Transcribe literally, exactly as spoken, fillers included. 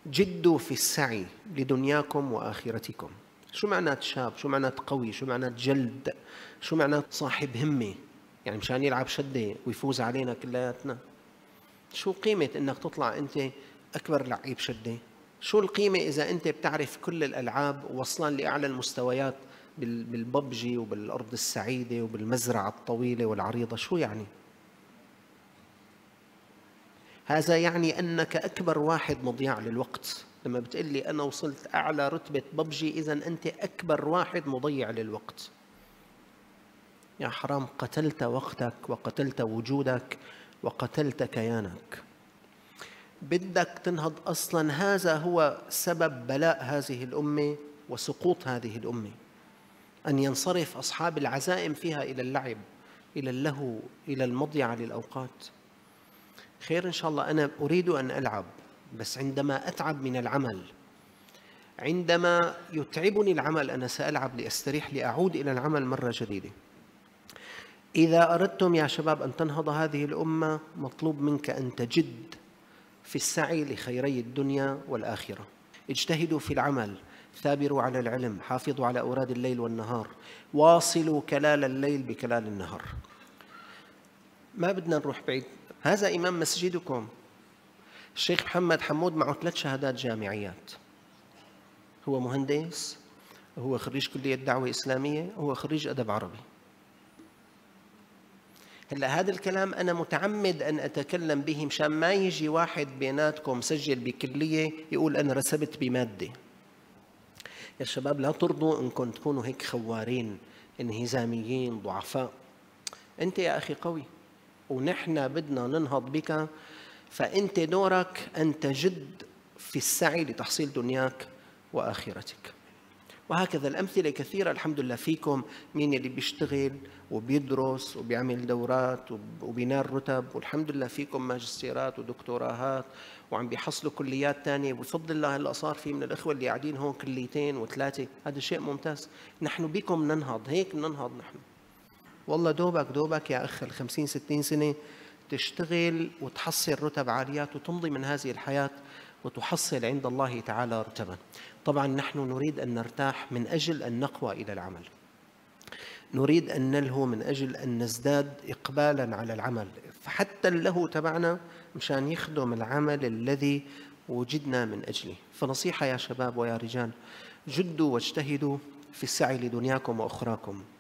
جدوا في السعي لدنياكم وآخرتكم. شو معنات شاب؟ شو معنات قوي؟ شو معنات جلد؟ شو معنات صاحب همة؟ يعني مشان يلعب شدة ويفوز علينا كلياتنا؟ شو قيمة إنك تطلع أنت أكبر لعيب شدة؟ شو القيمة إذا أنت بتعرف كل الألعاب ووصلان لأعلى المستويات بالببجي وبالأرض السعيدة وبالمزرعة الطويلة والعريضة؟ شو يعني؟ هذا يعني أنك أكبر واحد مضيع للوقت. لما بتقول لي أنا وصلت أعلى رتبة ببجي، إذن أنت أكبر واحد مضيع للوقت. يا حرام، قتلت وقتك وقتلت وجودك وقتلت كيانك. بدك تنهض أصلاً، هذا هو سبب بلاء هذه الأمة وسقوط هذه الأمة، أن ينصرف أصحاب العزائم فيها إلى اللعب، إلى اللهو، إلى المضيعة للأوقات. خير إن شاء الله، أنا أريد أن ألعب، بس عندما أتعب من العمل، عندما يتعبني العمل، أنا سألعب لأستريح، لأعود إلى العمل مرة جديدة. إذا أردتم يا شباب أن تنهض هذه الأمة، مطلوب منك أن تجد في السعي لخيري الدنيا والآخرة. اجتهدوا في العمل، ثابروا على العلم، حافظوا على أوراد الليل والنهار، واصلوا كلال الليل بكلال النهار. ما بدنا نروح بعيد، هذا إمام مسجدكم الشيخ محمد حمود، معه ثلاث شهادات جامعيات، هو مهندس، هو خريج كلية دعوة إسلامية، هو خريج أدب عربي. هلا هذا الكلام أنا متعمد أن أتكلم به مشان ما يجي واحد بيناتكم سجل بكلية يقول أنا رسبت بمادة. يا شباب لا ترضوا أنكم تكونوا هيك خوارين، انهزاميين، ضعفاء. أنت يا أخي قوي، ونحن بدنا ننهض بك، فأنت دورك أن تجد في السعي لتحصيل دنياك وآخرتك. وهكذا الأمثلة كثيرة الحمد لله فيكم، مين اللي بيشتغل وبيدرس وبيعمل دورات وبينال رتب، والحمد لله فيكم ماجستيرات ودكتوراهات وعم بيحصلوا كليات تانية، وبفضل الله هلأ صار في من الأخوة اللي قاعدين هون كليتين وثلاثة، هذا شيء ممتاز. نحن بكم ننهض، هيك ننهض نحن. والله دوبك دوبك يا أخ الخمسين ستين سنة تشتغل وتحصل رتب عاليات وتمضي من هذه الحياة وتحصل عند الله تعالى رتبا. طبعا نحن نريد أن نرتاح من أجل أن نقوى إلى العمل، نريد أن نلهو من أجل أن نزداد إقبالا على العمل، فحتى اللهو تبعنا مشان يخدم العمل الذي وجدنا من أجله. فنصيحة يا شباب ويا رجال، جدوا واجتهدوا في السعي لدنياكم وأخراكم.